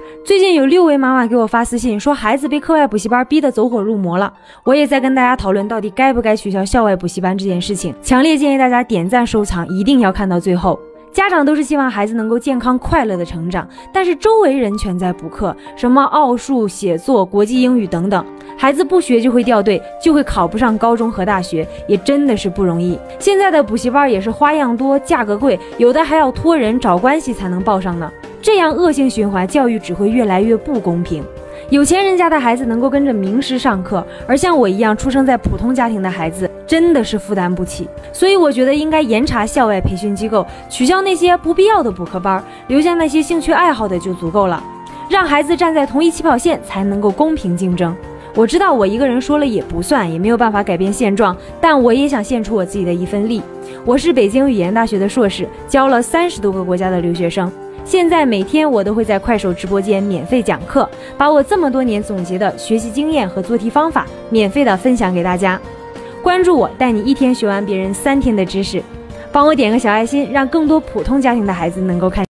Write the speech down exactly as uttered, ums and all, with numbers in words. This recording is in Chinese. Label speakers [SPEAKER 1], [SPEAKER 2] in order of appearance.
[SPEAKER 1] 最近有六位妈妈给我发私信说孩子被课外补习班逼得走火入魔了，我也在跟大家讨论到底该不该取消校外补习班这件事情，强烈建议大家点赞收藏，一定要看到最后。家长都是希望孩子能够健康快乐的成长，但是周围人全在补课，什么奥数、写作、国际英语等等，孩子不学就会掉队，就会考不上高中和大学，也真的是不容易。现在的补习班也是花样多，价格贵，有的还要托人找关系才能报上呢。这样恶性循环，教育只会越来越不公平。有钱人家的孩子能够跟着名师上课，而像我一样出生在普通家庭的孩子真的是负担不起。所以我觉得应该严查校外培训机构，取消那些不必要的补课班，留下那些兴趣爱好的就足够了，让孩子站在同一起跑线，才能够公平竞争。我知道我一个人说了也不算，也没有办法改变现状，但我也想献出我自己的一份力。我是北京语言大学的硕士，教了三十多个国家的留学生。现在每天我都会在快手直播间免费讲课，把我这么多年总结的学习经验和做题方法免费的分享给大家。关注我，带你一天学完别人三天的知识，帮我点个小爱心，让更多普通家庭的孩子能够看